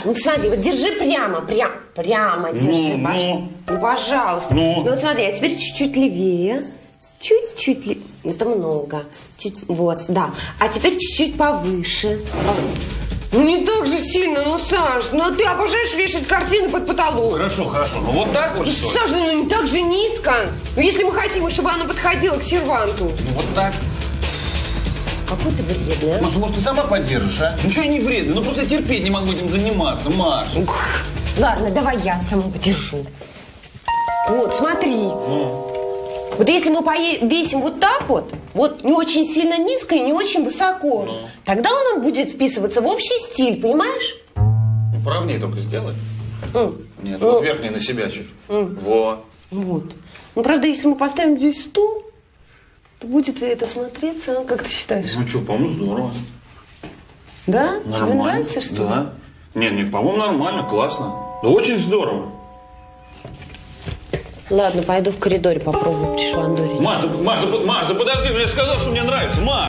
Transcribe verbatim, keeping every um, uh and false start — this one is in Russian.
ну смотри, вот держи прямо, прям, прямо держи, ну, Паш. ну. Ну, пожалуйста. Ну. Ну вот смотри, а теперь чуть-чуть левее. Чуть-чуть левее. Это много. Чуть, вот, да. А теперь чуть-чуть повыше. Ну не так же сильно, ну, Саш, ну ты обожаешь вешать картины под потолок. Хорошо, хорошо. Ну вот так вот, что ли? Саша, ну не так же низко. Ну, если мы хотим, чтобы оно подходило к серванту. Ну вот так. Какой ты вредный, а? Маш, может, ты сама поддержишь, а? Ничего я не вредный, ну просто терпеть не могу этим заниматься, Маш. Ух. Ладно, давай я сама подержу. Вот, смотри. Ну. Вот если мы повесим вот так вот, вот не очень сильно низко и не очень высоко, Ну. тогда он будет вписываться в общий стиль, понимаешь? Ну, правнее только сделай. М. Нет, Ну. вот верхнее на себя чуть. Во. Вот. Ну, правда, если мы поставим здесь стул, то будет ли это смотреться, а? Как ты считаешь? Ну что, по-моему, здорово. Да? Нормально. Тебе нравится, что ли? Да. Нет, нет, по-моему, нормально, классно. Да очень здорово. Ладно, пойду в коридоре попробую пришвандорить. Маш, да, Маш, да, Маш, да подожди, ну я же сказал, что мне нравится, Маш.